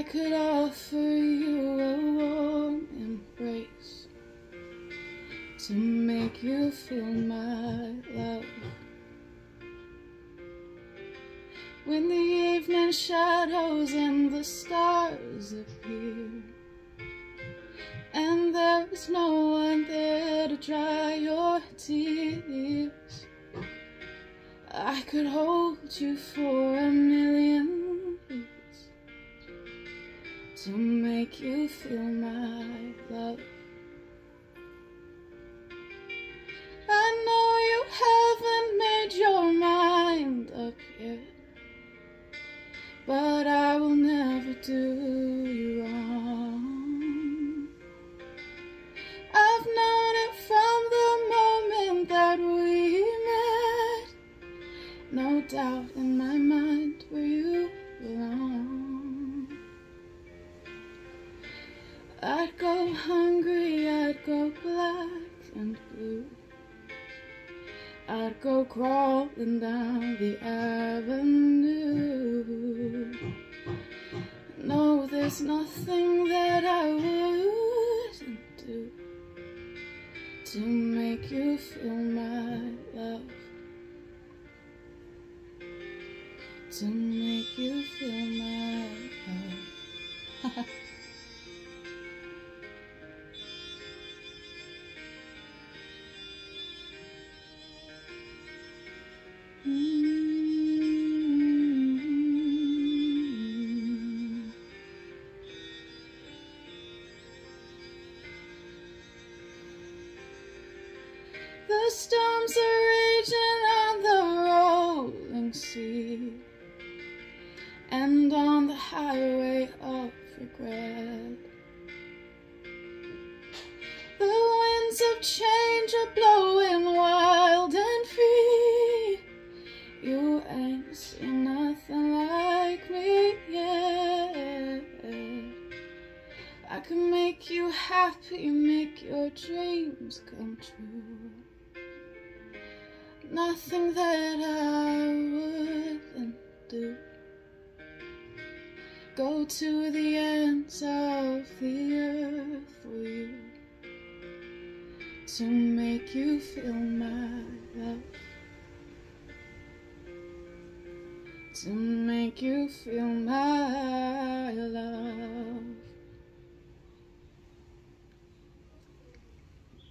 could offer you a warm embrace to make you feel my love. When the evening shadows and the stars appear, and there is no one there to dry your tears, I could hold you for a million years to make you feel my love. I know you haven't made your mind up yet, but I will never do you wrong. I've known it from the moment that we met. No doubt in my mind where you belong. I'd go hungry, I'd go black and blue, I'd go crawling down the avenue. No, there's nothing that I wouldn't do to make you feel my love, to make you feel my love. The storms are raging on the rolling sea, and on the highway of regret. The winds of change are blowing wild and free. You ain't seen nothing like me yet. I can make you happy, make your dreams come true. Nothing that I wouldn't do. Go to the ends of the earth for you, to make you feel my love, to make you feel my love.